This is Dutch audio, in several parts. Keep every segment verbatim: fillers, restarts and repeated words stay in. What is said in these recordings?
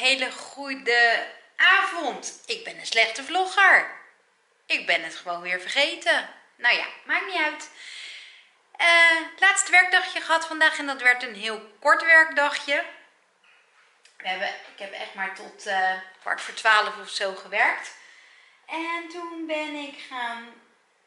hele goede avond. Ik ben een slechte vlogger. Ik ben het gewoon weer vergeten. Nou ja, maakt niet uit. Uh, laatste werkdagje gehad vandaag en dat werd een heel kort werkdagje. We hebben, ik heb echt maar tot uh, kwart voor twaalf of zo gewerkt. En toen ben ik gaan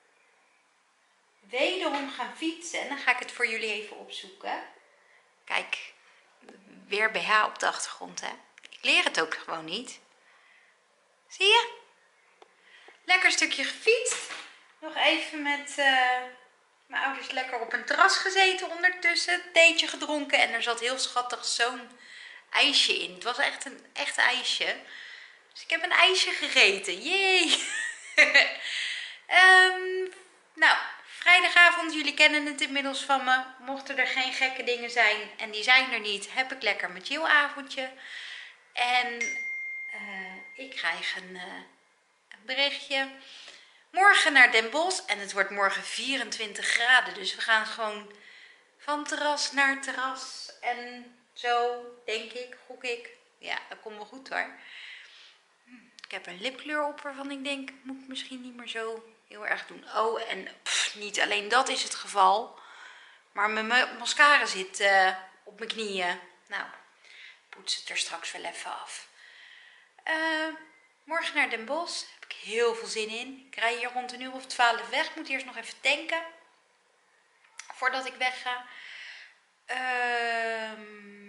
wederom gaan fietsen. En dan ga ik het voor jullie even opzoeken. Kijk, weer B H op de achtergrond, hè. Ik leer het ook gewoon niet. Zie je? Lekker stukje gefietst. Nog even met uh, mijn ouders lekker op een terras gezeten ondertussen. Theetje gedronken en er zat heel schattig zo'n ijsje in. Het was echt een echt ijsje. Dus ik heb een ijsje gegeten. Jee! um, nou, vrijdagavond, jullie kennen het inmiddels van me. Mochten er geen gekke dingen zijn, en die zijn er niet, heb ik lekker mijn chillavondje. En uh, ik krijg een, uh, een berichtje. Morgen naar Den Bosch en het wordt morgen vierentwintig graden. Dus we gaan gewoon van terras naar terras en zo, denk ik, gok ik. Ja, dat komt wel goed hoor. Ik heb een lipkleur op waarvan ik denk, moet ik misschien niet meer zo heel erg doen. Oh, en pff, niet alleen dat is het geval. Maar mijn mascara zit uh, op mijn knieën. Nou, poets het er straks wel even af. Uh, morgen naar Den Bosch. Heb ik heel veel zin in. Ik rij hier rond een uur of twaalf weg. Ik moet eerst nog even tanken. Voordat ik wegga. Uh,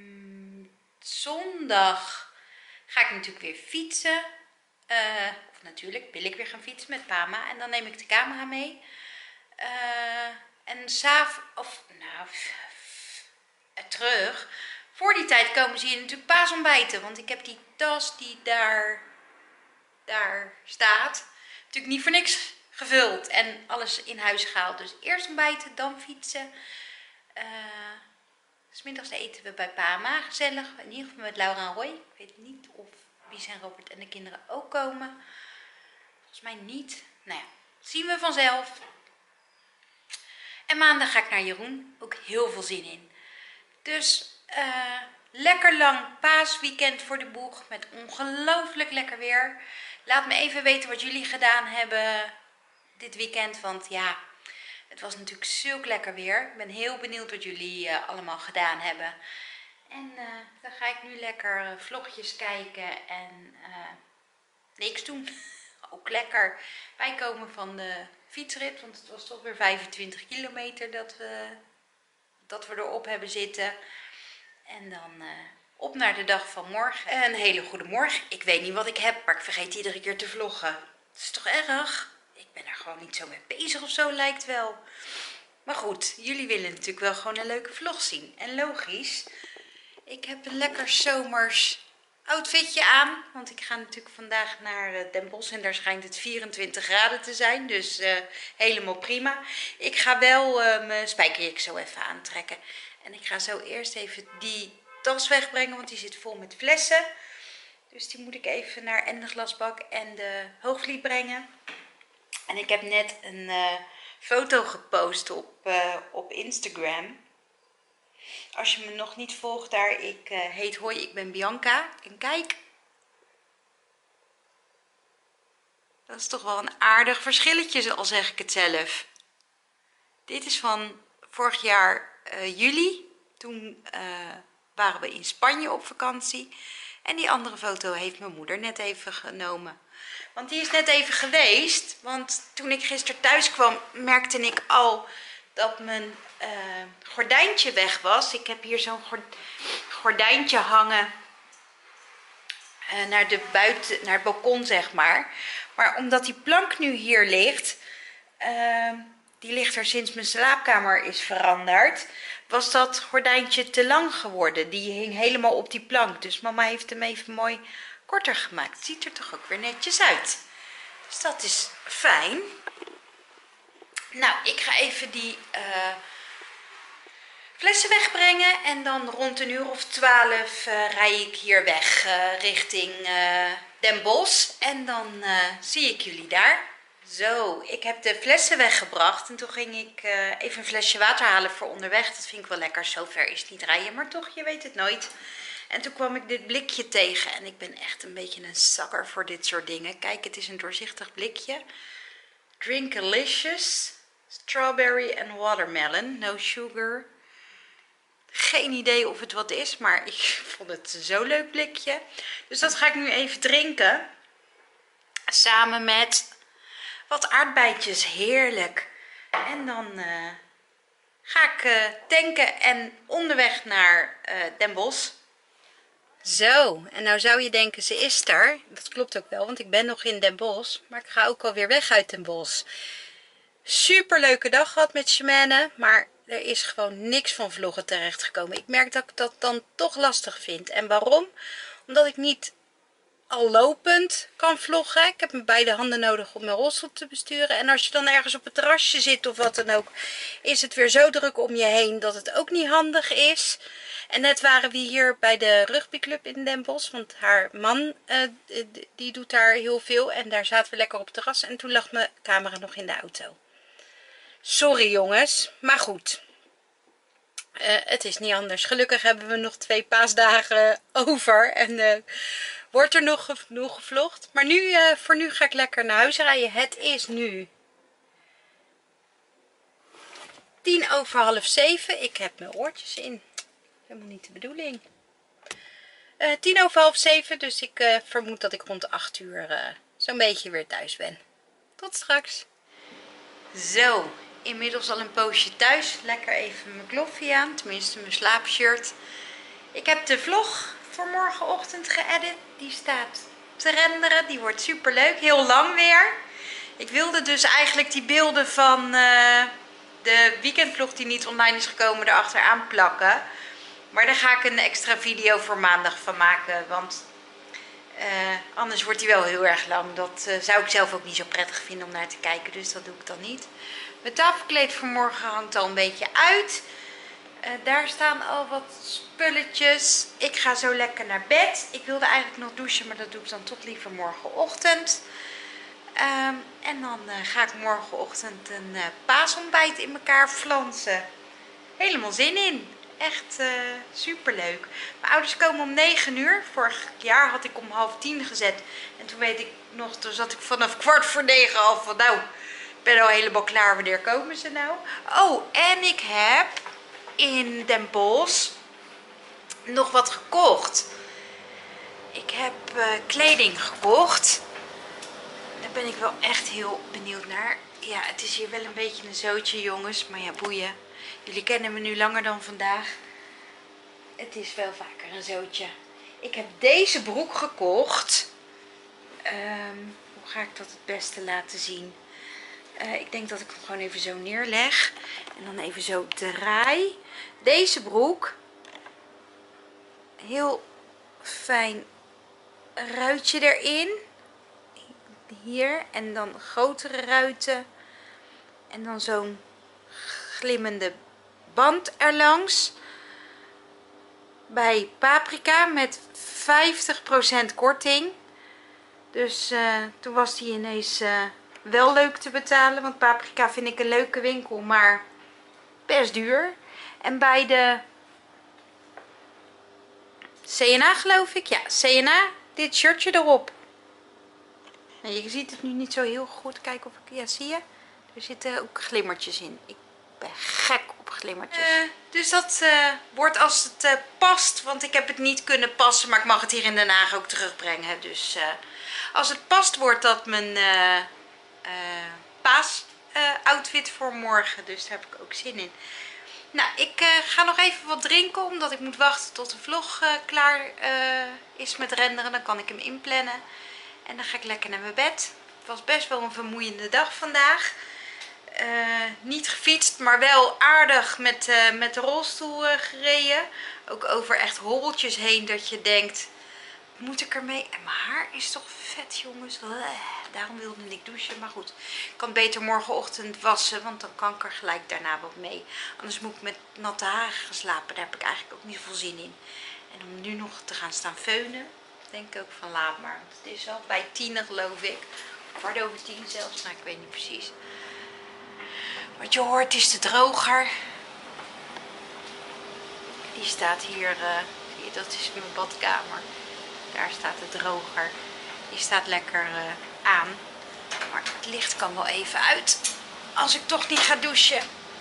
zondag ga ik natuurlijk weer fietsen. Uh, of natuurlijk wil ik weer gaan fietsen met Pama. En dan neem ik de camera mee. Uh, en s'avonds, of nou, terug. Voor die tijd komen ze hier natuurlijk paasontbijten. Want ik heb die tas die daar, daar staat natuurlijk niet voor niks gevuld. En alles in huis gehaald. Dus eerst ontbijten, dan fietsen. Uh, 's middags eten we bij Pama. Gezellig. In ieder geval met Laura en Roy. Ik weet niet of Bies en Robert en de kinderen ook komen. Volgens mij niet. Nou ja, zien we vanzelf. En maandag ga ik naar Jeroen. Ook heel veel zin in. Dus uh, lekker lang paasweekend voor de boeg. Met ongelooflijk lekker weer. Laat me even weten wat jullie gedaan hebben dit weekend. Want ja, het was natuurlijk zulk lekker weer. Ik ben heel benieuwd wat jullie uh, allemaal gedaan hebben. En uh, dan ga ik nu lekker uh, vlogjes kijken en uh, niks doen. Ook lekker. Wij komen van de fietsrit, want het was toch weer vijfentwintig kilometer dat we, dat we erop hebben zitten. En dan uh, op naar de dag van morgen. Een hele goede morgen. Ik weet niet wat ik heb, maar ik vergeet iedere keer te vloggen. Het is toch erg? Ik ben er gewoon niet zo mee bezig of zo, lijkt wel. Maar goed, jullie willen natuurlijk wel gewoon een leuke vlog zien. En logisch. Ik heb een lekker zomers outfitje aan. Want ik ga natuurlijk vandaag naar Den Bosch. En daar schijnt het vierentwintig graden te zijn. Dus uh, helemaal prima. Ik ga wel uh, mijn spijkerjek zo even aantrekken. En ik ga zo eerst even die tas wegbrengen. Want die zit vol met flessen. Dus die moet ik even naar en de glasbak en de hoogvliet brengen. En ik heb net een uh, foto gepost op, uh, op Instagram. Als je me nog niet volgt daar, ik uh, heet Hoi, ik ben Bianca. En kijk, dat is toch wel een aardig verschilletje, al zeg ik het zelf. Dit is van vorig jaar uh, juli. Toen uh, waren we in Spanje op vakantie. En die andere foto heeft mijn moeder net even genomen. Want die is net even geweest. Want toen ik gisteren thuis kwam, merkte ik al dat mijn uh, gordijntje weg was. Ik heb hier zo'n gordijntje hangen uh, naar, de buiten, naar het balkon, zeg maar. Maar omdat die plank nu hier ligt, uh, die ligt er sinds mijn slaapkamer is veranderd, was dat gordijntje te lang geworden. Die hing helemaal op die plank. Dus mama heeft hem even mooi korter gemaakt. Het ziet er toch ook weer netjes uit. Dus dat is fijn. Nou, ik ga even die uh, flessen wegbrengen. En dan rond een uur of twaalf uh, rij ik hier weg uh, richting uh, Den Bosch. En dan uh, zie ik jullie daar. Zo, ik heb de flessen weggebracht. En toen ging ik uh, even een flesje water halen voor onderweg. Dat vind ik wel lekker. Zover is het niet rijden, maar toch, je weet het nooit. En toen kwam ik dit blikje tegen. En ik ben echt een beetje een zakker voor dit soort dingen. Kijk, het is een doorzichtig blikje. Drinkalicious. Strawberry and watermelon. No sugar. Geen idee of het wat is, maar ik vond het zo'n leuk blikje. Dus dat ga ik nu even drinken. Samen met wat aardbeidjes. Heerlijk. En dan uh, ga ik uh, tanken en onderweg naar uh, Den Bosch. Zo, en nou zou je denken ze is er. Dat klopt ook wel, want ik ben nog in Den Bosch. Maar ik ga ook alweer weg uit Den Bosch. Super leuke dag gehad met Shemane, maar er is gewoon niks van vloggen terechtgekomen. Ik merk dat ik dat dan toch lastig vind. En waarom? Omdat ik niet al lopend kan vloggen. Ik heb mijn beide handen nodig om mijn rolstoel te besturen. En als je dan ergens op het terrasje zit of wat dan ook, is het weer zo druk om je heen dat het ook niet handig is. En net waren we hier bij de rugbyclub in Den Bosch, want haar man uh, die doet daar heel veel. En daar zaten we lekker op het terras en toen lag mijn camera nog in de auto. Sorry jongens, maar goed. Uh, het is niet anders. Gelukkig hebben we nog twee paasdagen over en uh, wordt er nog genoeg gevlogd. Maar nu, uh, voor nu ga ik lekker naar huis rijden. Het is nu tien over half zeven. Ik heb mijn oortjes in. Helemaal niet de bedoeling. Uh, tien over half zeven, dus ik uh, vermoed dat ik rond acht uur uh, zo'n beetje weer thuis ben. Tot straks. Zo, inmiddels al een poosje thuis. Lekker even mijn kloffie aan, tenminste mijn slaapshirt. Ik heb de vlog voor morgenochtend geëdit. Die staat te renderen. Die wordt super leuk. Heel lang weer. Ik wilde dus eigenlijk die beelden van uh, de weekendvlog die niet online is gekomen erachteraan plakken. Maar daar ga ik een extra video voor maandag van maken. Want uh, anders wordt die wel heel erg lang. Dat uh, zou ik zelf ook niet zo prettig vinden om naar te kijken. Dus dat doe ik dan niet. Mijn tafelkleed voor morgen hangt al een beetje uit. Uh, daar staan al wat spulletjes. Ik ga zo lekker naar bed. Ik wilde eigenlijk nog douchen, maar dat doe ik dan toch liever morgenochtend. Um, en dan uh, ga ik morgenochtend een uh, paasontbijt in elkaar flansen. Helemaal zin in. Echt uh, super leuk. Mijn ouders komen om negen uur. Vorig jaar had ik om half tien gezet. En toen weet ik nog, toen zat ik vanaf kwart voor negen al van nou, ik ben al helemaal klaar. Wanneer komen ze nou? Oh, en ik heb in Den Bosch nog wat gekocht. Ik heb uh, kleding gekocht. Daar ben ik wel echt heel benieuwd naar. Ja, het is hier wel een beetje een zootje, jongens. Maar ja, boeien. Jullie kennen me nu langer dan vandaag. Het is wel vaker een zootje. Ik heb deze broek gekocht. Um, hoe ga ik dat het beste laten zien? Uh, ik denk dat ik hem gewoon even zo neerleg. En dan even zo draai. Deze broek. Heel fijn ruitje erin. Hier. En dan grotere ruiten. En dan zo'n glimmende band erlangs. Bij Paprika met vijftig procent korting. Dus uh, toen was die ineens uh, wel leuk te betalen. Want Paprika vind ik een leuke winkel, maar best duur. En bij de C en A geloof ik. Ja, C en A. Dit shirtje erop. Nou, je ziet het nu niet zo heel goed. Kijk of ik... Ja, zie je? Er zitten ook glimmertjes in. Ik ben gek op glimmertjes. Uh, dus dat uh, wordt als het uh, past. Want ik heb het niet kunnen passen. Maar ik mag het hier in Den Haag ook terugbrengen. Dus uh, als het past wordt dat mijn uh, uh, paas uh, outfit voor morgen. Dus daar heb ik ook zin in. Nou, ik uh, ga nog even wat drinken. Omdat ik moet wachten tot de vlog uh, klaar uh, is met renderen. Dan kan ik hem inplannen. En dan ga ik lekker naar mijn bed. Het was best wel een vermoeiende dag vandaag. Uh, niet gefietst, maar wel aardig met, uh, met de rolstoel uh, gereden. Ook over echt hobbeltjes heen dat je denkt, wat moet ik ermee? En mijn haar is toch vet, jongens. Daarom wilde ik douchen. Maar goed, ik kan beter morgenochtend wassen, want dan kan ik er gelijk daarna wat mee. Anders moet ik met natte haren gaan slapen. Daar heb ik eigenlijk ook niet zoveel zin in. En om nu nog te gaan staan feunen, denk ik ook van laat maar. Want het is al bij tien, geloof ik. Kwart over tien zelfs. Nou, ik weet niet precies. Wat je hoort is de droger. Die staat hier uh, Dat is mijn badkamer. Daar staat de droger. Die staat lekker uh, aan. Maar het licht kan wel even uit. Als ik toch niet ga douchen.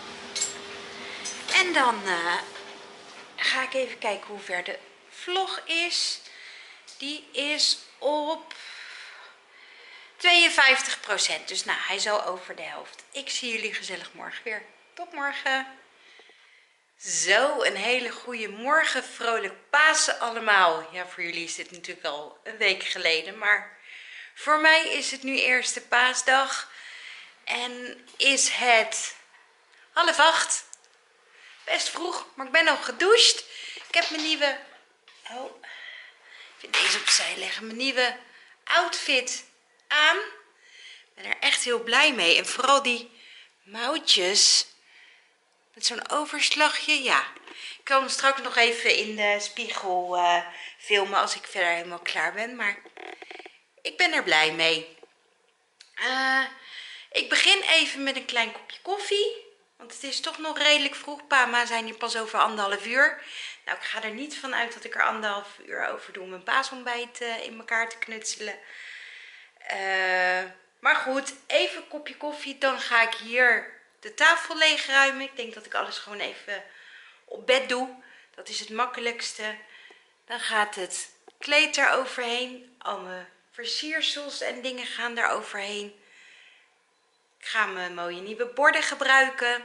En dan uh, ga ik even kijken hoe ver de vlog is. Die is op tweeënvijftig procent. Dus nou, hij is al over de helft. Ik zie jullie gezellig morgen weer. Tot morgen. Zo, een hele goede morgen. Vrolijk Pasen allemaal. Ja, voor jullie is dit natuurlijk al een week geleden. Maar voor mij is het nu eerste paasdag. En is het half acht. Best vroeg, maar ik ben al gedoucht. Ik heb mijn nieuwe... Oh, ik vind deze opzij leggen. Mijn nieuwe outfit aan. Ik ben er echt heel blij mee. En vooral die mouwtjes... Met zo'n overslagje, ja. Ik kan hem straks nog even in de spiegel uh, filmen als ik verder helemaal klaar ben. Maar ik ben er blij mee. Uh, ik begin even met een klein kopje koffie. Want het is toch nog redelijk vroeg. Pa en ma zijn hier pas over anderhalf uur. Nou, ik ga er niet van uit dat ik er anderhalf uur over doe om mijn paasontbijt uh, in elkaar te knutselen. Uh, maar goed, even een kopje koffie. Dan ga ik hier... de tafel leegruimen. Ik denk dat ik alles gewoon even op bed doe. Dat is het makkelijkste. Dan gaat het kleed er overheen. Al mijn versiersels en dingen gaan daar overheen. Ik ga mijn mooie nieuwe borden gebruiken.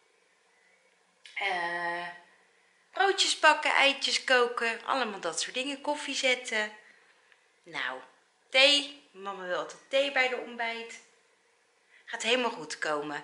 Uh, broodjes bakken, eitjes koken. Allemaal dat soort dingen. Koffie zetten. Nou, thee. Mama wil altijd thee bij de ontbijt. Gaat helemaal goed komen.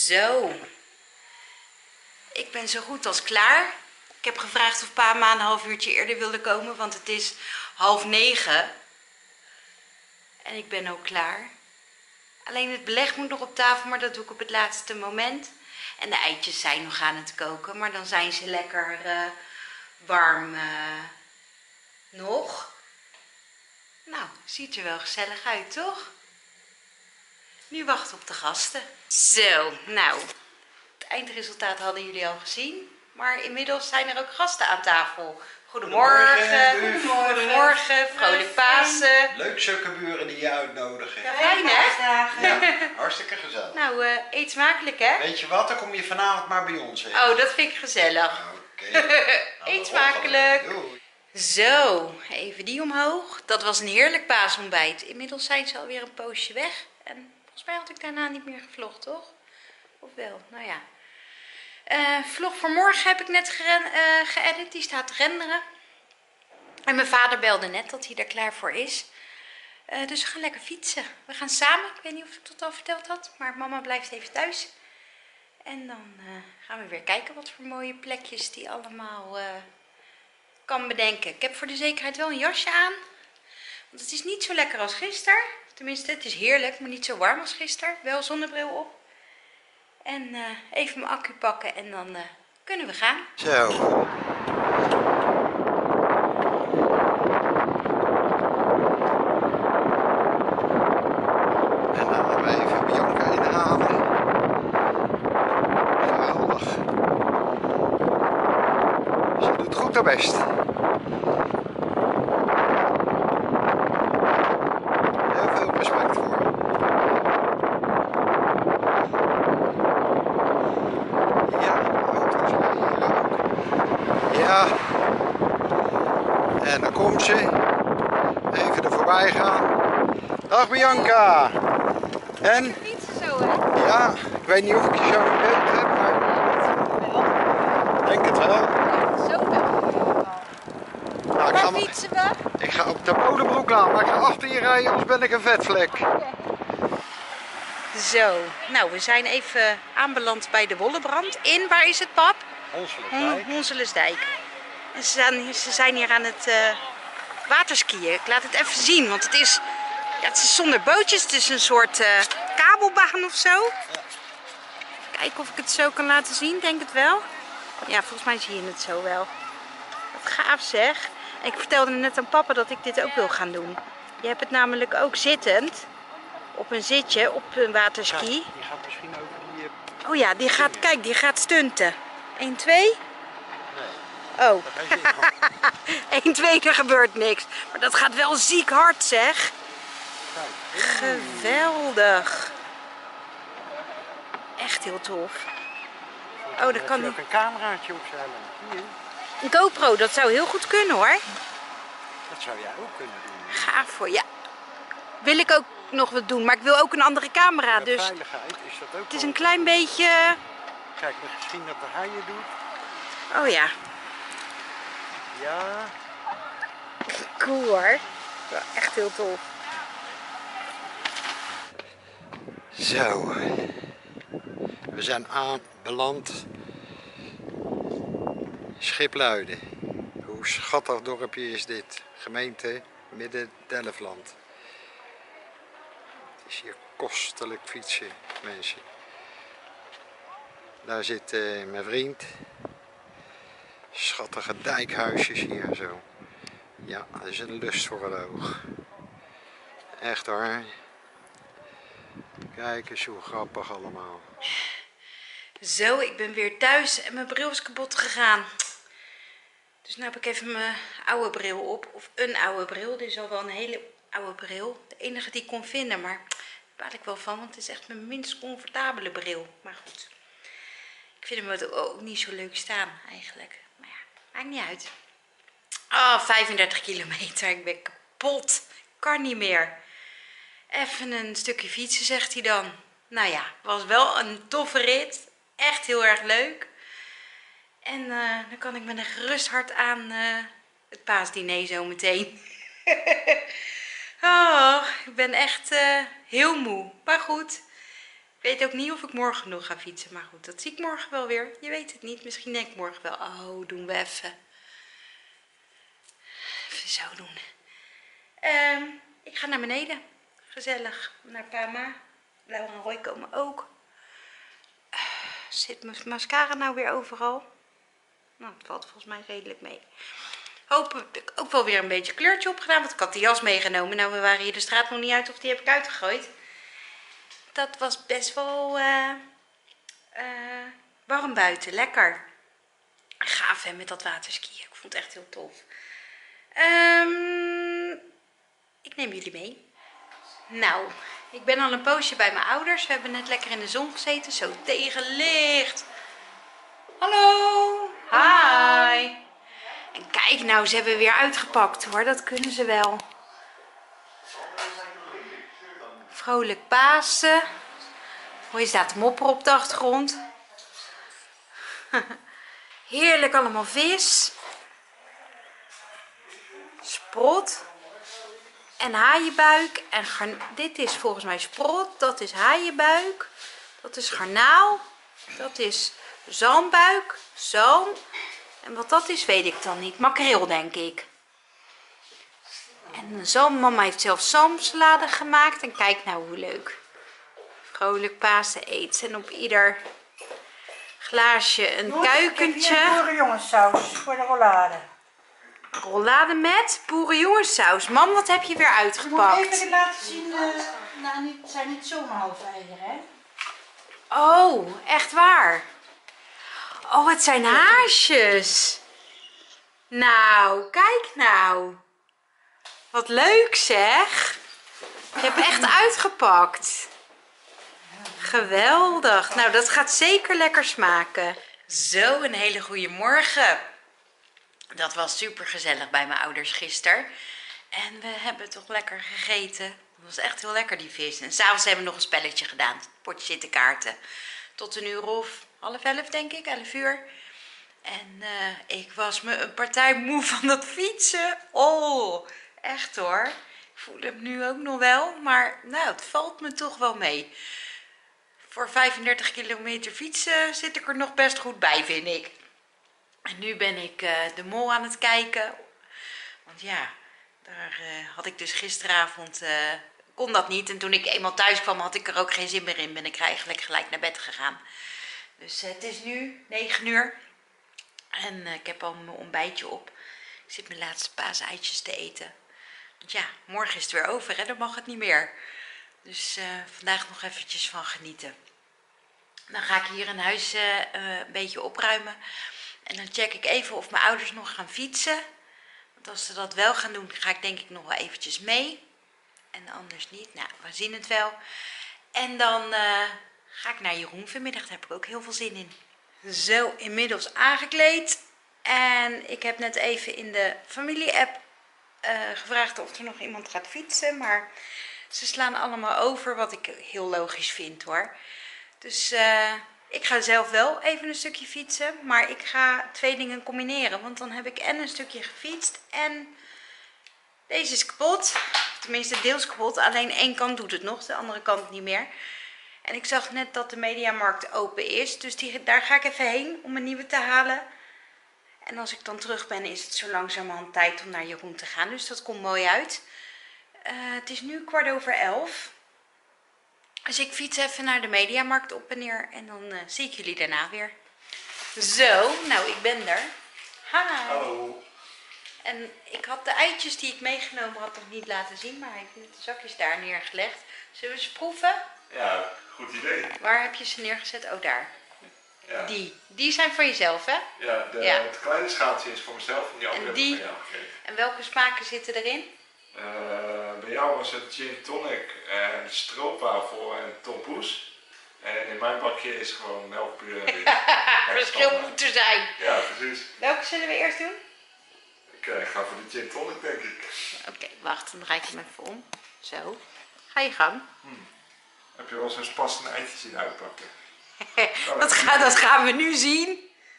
Zo. Ik ben zo goed als klaar. Ik heb gevraagd of pa ma een half uurtje eerder wilde komen, want het is half negen. En ik ben ook klaar. Alleen het beleg moet nog op tafel, maar dat doe ik op het laatste moment. En de eitjes zijn nog aan het koken, maar dan zijn ze lekker uh, warm uh, nog. Nou, ziet er wel gezellig uit, toch? Nu wachten op de gasten. Zo, nou, het eindresultaat hadden jullie al gezien. Maar inmiddels zijn er ook gasten aan tafel. Goedemorgen, Goedemorgen, goedemorgen, goedemorgen, vrolijk Pasen. Leuk zulke buren die je uitnodigen. Ja, fijn hè? Ja, hartstikke gezellig. Nou, uh, eet smakelijk hè? Weet je wat, dan kom je vanavond maar bij ons heen. Oh, dat vind ik gezellig. Oké. Okay. Eet smakelijk. Doei. Zo, even die omhoog. Dat was een heerlijk paasontbijt. Inmiddels zijn ze alweer een poosje weg. En volgens mij had ik daarna niet meer gevlogd, toch? Of wel? Nou ja. Uh, vlog voor morgen heb ik net geren, uh, geëdit. Die staat te renderen. En mijn vader belde net dat hij er klaar voor is. Uh, dus we gaan lekker fietsen. We gaan samen. Ik weet niet of ik dat al verteld had. Maar mama blijft even thuis. En dan uh, gaan we weer kijken wat voor mooie plekjes die allemaal uh, kan bedenken. Ik heb voor de zekerheid wel een jasje aan. Want het is niet zo lekker als gisteren. Tenminste, het is heerlijk, maar niet zo warm als gisteren. Wel zonnebril op. En uh, even mijn accu pakken en dan uh, kunnen we gaan. Zo. En dan gaan we even Bianca inhalen. Geweldig. Ze doet goed haar best. Heel veel respect voor. Ja, en dan komt ze. Even er voorbij gaan. Dag Bianca. En? Fietsen zo hè? Ja, ik weet niet of ik je zo in beeld heb, maar ik denk het wel. Zo wel. Nou, ik, ga Waar maar, fietsen we? ik ga op de Molenbroeklaan, maar ik ga achter je rijden, anders ben ik een vetvlek. Zo, nou we zijn even aanbeland bij de Wollebrand. In, waar is het pap? Honselensdijk. Honselensdijk. En ze zijn, ze zijn hier aan het uh, waterskiën. Ik laat het even zien, want het is, ja, het is zonder bootjes. Het is een soort uh, kabelbaan of zo. Ja. Kijken of ik het zo kan laten zien, denk het wel. Ja, volgens mij zie je het zo wel. Wat gaaf zeg. En ik vertelde net aan papa dat ik dit ook wil gaan doen. Je hebt het namelijk ook zittend. Op een zitje, op een waterski. Die gaat misschien over die... Uh, oh ja, die gaat, kijk, die gaat stunten. één, twee. Nee. Oh. één, twee, er gebeurt niks. Maar dat gaat wel ziek hard, zeg. Kijk. Geweldig. Echt heel tof. Oh, dat kan niet. niet. Een cameraatje opstellen. Hier. Een GoPro, dat zou heel goed kunnen hoor. Dat zou jij ook kunnen doen. Gaaf voor, ja. Wil ik ook nog wat doen, maar ik wil ook een andere camera. De Dus veiligheid is dat ook. het is een klein beetje... Kijk, misschien dat de haaien doet. Oh ja. Ja. Cool hoor. Ja, echt heel tof. Zo. We zijn aanbeland. Schipluiden. Hoe schattig dorpje is dit? Gemeente Midden-Delfland. Het is hier kostelijk fietsen, mensen. Daar zit uh, mijn vriend. Schattige dijkhuisjes hier zo. Ja, dat is een lust voor het oog. Echt hoor. Kijk eens hoe grappig allemaal. Zo, ik ben weer thuis en mijn bril is kapot gegaan. Dus nu heb ik even mijn oude bril op. Of een oude bril. Dit is al wel een hele oude bril. De enige die ik kon vinden, maar daar baal ik wel van. Want het is echt mijn minst comfortabele bril. Maar goed. Ik vind hem ook niet zo leuk staan eigenlijk. Maar ja, maakt niet uit. Oh, vijfendertig kilometer. Ik ben kapot. Kan niet meer. Even een stukje fietsen, zegt hij dan. Nou ja, was wel een toffe rit. Echt heel erg leuk. En uh, dan kan ik met een gerust hart aan uh, het paasdiner zo meteen. Oh, ik ben echt uh, heel moe. Maar goed, Ik weet ook niet of ik morgen nog ga fietsen. Maar goed, dat zie ik morgen wel weer. Je weet het niet. Misschien denk ik morgen wel. Oh, doen we even. Even zo doen. Um, ik ga naar beneden. Gezellig. Naar Pama. Laura en Roy komen ook. Uh, zit mijn mascara nou weer overal? Nou, het valt volgens mij redelijk mee. Hopelijk ook wel weer een beetje kleurtje opgedaan. Want ik had die jas meegenomen. Nou, we waren hier de straat nog niet uit of die heb ik uitgegooid. Dat was best wel uh, uh, warm buiten. Lekker. Gaaf hè, met dat waterskiën. Ik vond het echt heel tof. Um, ik neem jullie mee. Nou, ik ben al een poosje bij mijn ouders. We hebben net lekker in de zon gezeten. Zo tegenlicht. Hallo. Hi. En kijk nou, ze hebben weer uitgepakt hoor. Dat kunnen ze wel. Vrolijk Pasen. Hoor je staat te mopperen op de achtergrond. Heerlijk allemaal vis. Sprot. En haaienbuik. En garn... dit is volgens mij sprot. Dat is haaienbuik. Dat is garnaal. Dat is zalmbuik. Zalm. En wat dat is weet ik dan niet. Makreel denk ik. En zalm, mama heeft zelf zalmsalade gemaakt. En kijk nou hoe leuk. Vrolijk Pasen eet. En op ieder glaasje een Doe, kuikentje. Ik heb hier boerenjongenssaus voor de rollade. Rollade met boerenjongenssaus. Mam, wat heb je weer uitgepakt? Ik moet even laten zien. Uh, nou, niet, het zijn niet zomaar halve eieren, hè? Oh, echt waar? Oh, het zijn haasjes. Nou, kijk nou. Wat leuk zeg. Je hebt echt uitgepakt. Geweldig. Nou, dat gaat zeker lekker smaken. Zo, een hele goede morgen. Dat was super gezellig bij mijn ouders gisteren. En we hebben toch lekker gegeten. Dat was echt heel lekker die vis. En s'avonds hebben we nog een spelletje gedaan. Het potje zitten kaarten. Tot een uur of half elf denk ik, elf uur. En uh, ik was me een partij moe van dat fietsen. Oh, echt hoor. Ik voel het nu ook nog wel. Maar nou, het valt me toch wel mee. Voor vijfendertig kilometer fietsen zit ik er nog best goed bij, vind ik. En nu ben ik uh, de mol aan het kijken. Want ja, daar uh, had ik dus gisteravond... Uh, kon dat niet. En toen ik eenmaal thuis kwam, had ik er ook geen zin meer in. Ben ik eigenlijk gelijk naar bed gegaan. Dus uh, het is nu negen uur. En uh, ik heb al mijn ontbijtje op. Ik zit mijn laatste paaseitjes te eten. Want ja, morgen is het weer over, hè? Dan mag het niet meer. Dus uh, vandaag nog eventjes van genieten. Dan ga ik hier in huis uh, uh, een beetje opruimen. En dan check ik even of mijn ouders nog gaan fietsen. Want als ze dat wel gaan doen, ga ik denk ik nog wel eventjes mee. En anders niet. Nou, we zien het wel. En dan uh, ga ik naar Jeroen vanmiddag. Daar heb ik ook heel veel zin in. Zo, inmiddels aangekleed. En ik heb net even in de familie-app uh, gevraagd of er nog iemand gaat fietsen. Maar ze slaan allemaal over, wat ik heel logisch vind hoor. Dus uh, ik ga zelf wel even een stukje fietsen. Maar ik ga twee dingen combineren. Want dan heb ik en een stukje gefietst en... Deze is kapot, tenminste deels kapot, alleen één kant doet het nog, de andere kant niet meer. En ik zag net dat de Mediamarkt open is, dus die, daar ga ik even heen om een nieuwe te halen. En als ik dan terug ben is het zo langzamerhand tijd om naar Jeroen te gaan, dus dat komt mooi uit. Uh, het is nu kwart over elf. Dus ik fiets even naar de Mediamarkt op en neer en dan uh, zie ik jullie daarna weer. Zo, nou ik ben er. Hi. Hallo. En ik had de eitjes die ik meegenomen had nog niet laten zien, maar hij heeft net de zakjes daar neergelegd. Zullen we ze proeven? Ja, goed idee. Waar heb je ze neergezet? Oh, daar. Ja. Die. Die zijn voor jezelf, hè? Ja, de, Ja. het kleine schaaltje is voor mezelf en die andere En heb die- ik van jou gegeven. En welke smaken zitten erin? Uh, bij jou was het gin tonic en stroopwafel en tompoes. En in mijn bakje is gewoon melkpuur en wit. Verschil moet er zijn. Ja, precies. Welke zullen we eerst doen? Ik uh, ga voor de gin tonic, denk ik. Oké, okay, wacht. Dan draai ik hem even om. Zo. Ga je gang. Hmm. Heb je wel zo'n spassende eitjes zien uitpakken? dat, ga, dat gaan we nu zien.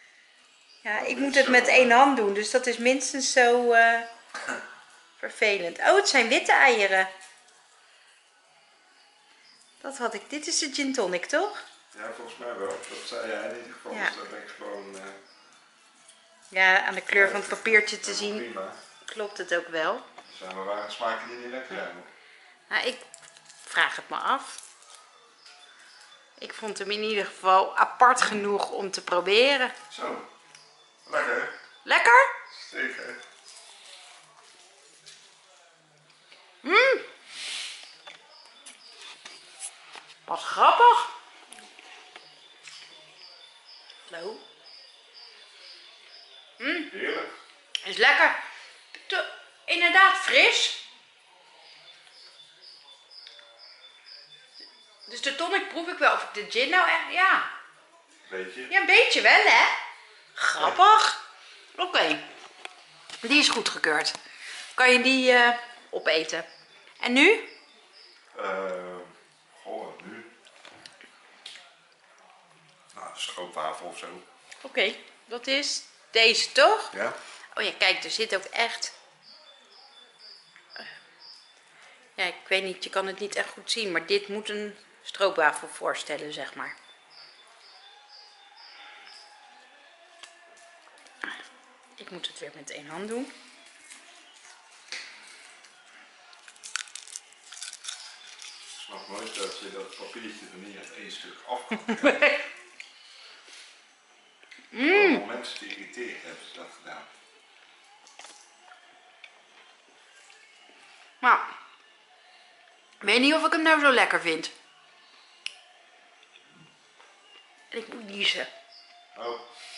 Ja, ik moet het met één hand doen, dus dat is minstens zo uh, vervelend. Oh, het zijn witte eieren. Dat had ik. Dit is de gin tonic, toch? Ja, volgens mij wel. Dat zei jij in ieder geval. Ja. Dus dat ben ik gewoon... Uh, Ja, aan de kleur van het papiertje te zien prima. klopt het ook wel. Er zijn maar waar smaken die niet lekker zijn. Hoor. Nou, ik vraag het me af. Ik vond hem in ieder geval apart genoeg om te proberen. Zo. Lekker. Lekker? Zeker. Mmm. Wat grappig. Hallo. Mmm. Heerlijk. Is lekker. Te- inderdaad fris. Dus de tonic proef ik wel. Of ik de gin nou echt... Ja. Weet je? Ja, een beetje wel, hè? Grappig. Oké. Okay. Die is goedgekeurd. Kan je die uh, opeten. En nu? Uh, goh, nu? Nou, stroopwafel of zo. Oké, okay. Dat is deze, toch? Ja. Oh ja, kijk, er zit ook echt... Ja, ik weet niet, je kan het niet echt goed zien, maar dit moet een stroopwafel voorstellen, zeg maar. Ik moet het weer met één hand doen. Ik snap nooit dat je dat papiertje er niet uit één stuk af kan krijgen. Mm. Om mensen te irriteren hebben ze dat gedaan. Nou, ik weet niet of ik hem nou zo lekker vind. En ik moet niezen. Oh.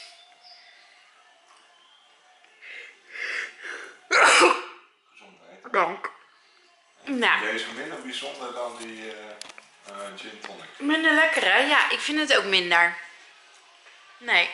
Gezondheid. Dank. Nou. Deze minder bijzonder dan die uh, uh, gin tonic. Minder lekker, hè? Ja, ik vind het ook minder. Nee.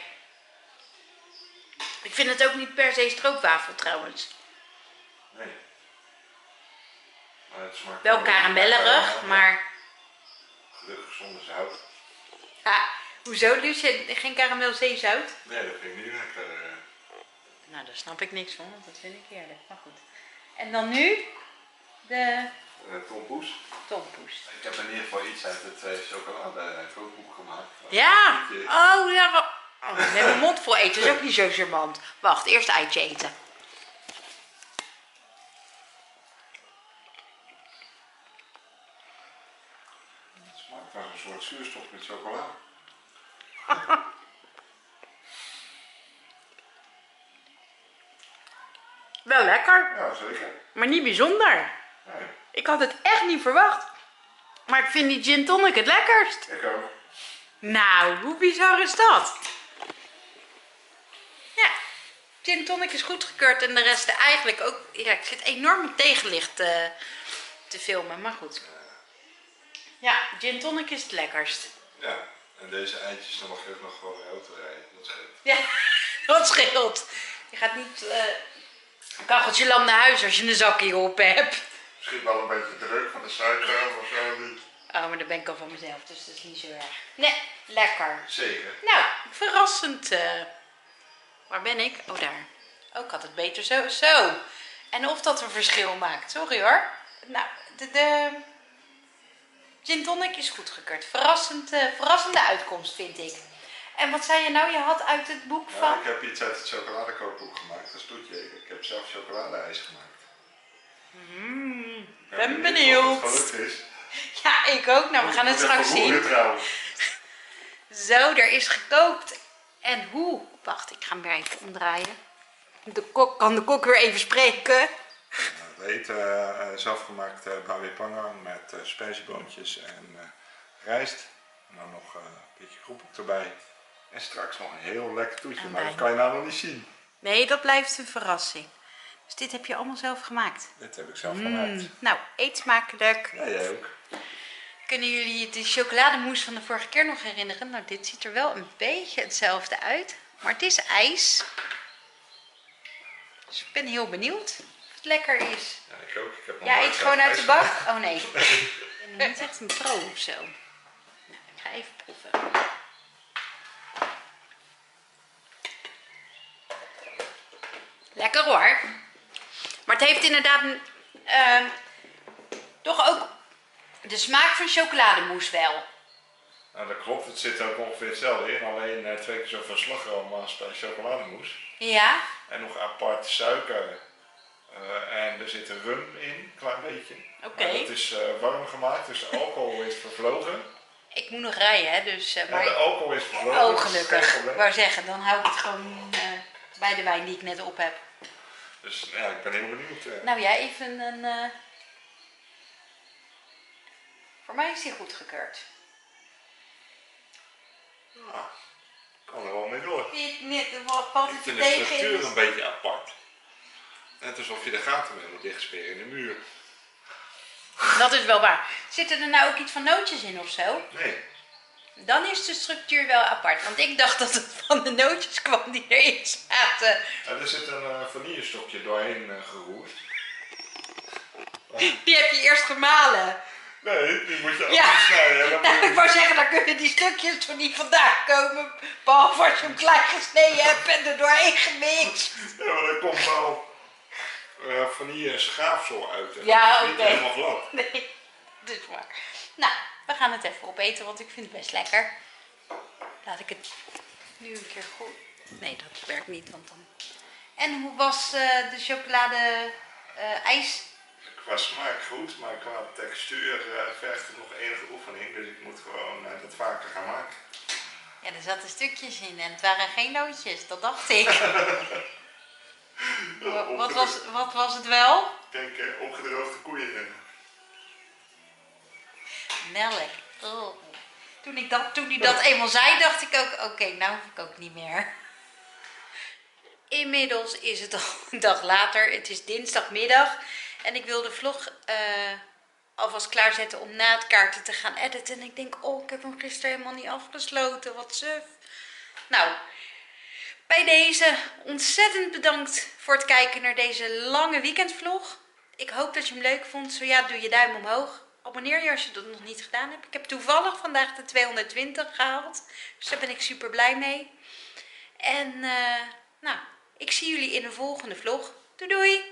Ik vind het ook niet per se stroopwafel trouwens. Nee. Maar het smaakt wel karamellerig, maar... Gelukkig zonder zout. Ja, hoezo Lucie? Geen karamelzeezout? Nee, dat vind ik niet lekker. Uh... Nou, daar snap ik niks van, want dat vind ik heerlijk. Maar goed. En dan nu de... Uh, tompoes. Tompoes. Ik heb in ieder geval iets uit het uh, chocolade kookboek gemaakt. Ja! Oh, ja. Oh, ik heb mijn mond vol eten, dat is ook niet zo charmant. Wacht, eerst eitje eten. Het smaakt naar een soort zuurstof met chocolade. Wel lekker. Ja, zeker. Maar niet bijzonder. Nee. Ik had het echt niet verwacht. Maar ik vind die gin tonic het lekkerst. Ik ook. Nou, hoe bizar is dat? Ja, gin tonic is goedgekeurd en de rest eigenlijk ook. Ja, ik zit enorm met tegenlicht uh, te filmen, maar goed. Ja, gin tonic is het lekkerst. Ja, en deze eitjes dan mag je ook nog gewoon in de auto rijden. Dat scheelt. Ja, dat scheelt. Je gaat niet uh, een kacheltje lam naar huis als je een zakje op hebt. Misschien wel een beetje druk van de suiker of zo niet. Oh, maar dat ben ik al van mezelf, dus dat is niet zo erg. Nee, lekker. Zeker. Nou, verrassend. Uh, waar ben ik? Oh, daar. Oh, ik had het beter zo. Zo. En of dat een verschil maakt. Sorry hoor. Nou, de, de gin tonic is goedgekeurd. Verrassend, uh, verrassende uitkomst, vind ik. En wat zei je nou? Je had uit het boek Ja, van... ik heb iets uit het chocoladekookboek gemaakt. Dat is toetje. Ik heb zelf chocoladeijs gemaakt. Mm, Ik ben benieuwd. Of het gelukt is. Ja, ik ook. Nou, we gaan het straks zien. Zo, er is gekookt. En hoe? Wacht, ik ga hem weer even omdraaien. De kok, kan de kok weer even spreken? Het eten uh, zelfgemaakt uh, bawie pangang met uh, sperzieboontjes en uh, rijst. En dan nog uh, een beetje groephoek erbij. En straks nog een heel lekker toetje, maar dat kan je nou nog niet zien. Nee, dat blijft een verrassing. Dus dit heb je allemaal zelf gemaakt? Dit heb ik zelf mm. gemaakt. Nou, eet smakelijk. Ja, jij ook. Kunnen jullie de chocolademousse van de vorige keer nog herinneren? Nou, dit ziet er wel een beetje hetzelfde uit. Maar het is ijs. Dus ik ben heel benieuwd of het lekker is. Ja, ik ook. Ik heb nog ja, eet gewoon uit de bak? gemaakt. Oh nee. Ik ben niet echt een pro of zo. Nou, ik ga even proeven. Lekker hoor. Maar het heeft inderdaad uh, toch ook de smaak van chocolademousse wel. Nou, dat klopt. Het zit ook ongeveer hetzelfde in. Alleen uh, twee keer zoveel slagroom als bij chocolademousse. Ja. En nog apart suiker. Uh, en er zit een rum in, een klein beetje. Oké. Okay. Dat is uh, warm gemaakt, dus de alcohol is vervlogen. Ik moet nog rijden, hè, dus... Uh, maar... Ja, de alcohol is vervlogen. Oh, gelukkig. Ik wou zeggen, dan hou ik het gewoon uh, bij de wijn die ik net op heb. Dus ja, ik ben heel benieuwd. Uh. Nou ja, even een... Uh... Voor mij is die goedgekeurd. Ja, kan er wel mee door. Net, valt het ik vind je de tegen structuur in... een beetje apart. Net alsof je de gaten mee moet dichtsperen in de muur. Dat is wel waar. Zitten er nou ook iets van nootjes in of zo? Nee. Dan is de structuur wel apart. Want ik dacht dat het van de nootjes kwam die erin zaten. Ja, er zit een uh, vanillestokje doorheen uh, geroerd. Die heb je eerst gemalen. Nee, die moet je ook ja. snijden. Ja, nou, ik wou zeggen, dan kunnen die stukjes toch niet vandaan komen. Behalve als je hem klein gesneden hebt en er doorheen gemixt. Ja, maar er komt wel uh, vanille schaafsel uit. Ja, oké. Niet okay. helemaal glad. Nee, dat is waar. Nou, we gaan het even opeten, want ik vind het best lekker. Laat ik het nu een keer goed... Nee, dat werkt niet, want dan... En hoe was uh, de chocolade uh, ijs? Qua smaak goed, maar qua textuur uh, vergt het nog enige oefening. Dus ik moet gewoon uh, dat vaker gaan maken. Ja, er zaten stukjes in en het waren geen nootjes, dat dacht ik. wat, wat, was, wat was het wel? Ik denk uh, opgedroogde koeien. Melk. Oh. Toen, ik dat, toen hij dat eenmaal zei, dacht ik ook, oké, okay, nou hoef ik ook niet meer. Inmiddels is het al een dag later. Het is dinsdagmiddag. En ik wil de vlog uh, alvast klaarzetten om na het kaarten te gaan editen. En ik denk, oh, ik heb hem gisteren helemaal niet afgesloten. Wat suf. Nou, bij deze ontzettend bedankt voor het kijken naar deze lange weekendvlog. Ik hoop dat je hem leuk vond. Zo ja, doe je duim omhoog. Abonneer je als je dat nog niet gedaan hebt. Ik heb toevallig vandaag de tweehonderdtwintig gehaald. Dus daar ben ik super blij mee. En uh, nou, ik zie jullie in de volgende vlog. Doei doei!